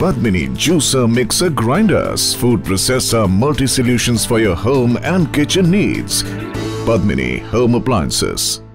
Padmini juicer, mixer, grinders, food processor, multi-solutions for your home and kitchen needs. Padmini Home Appliances.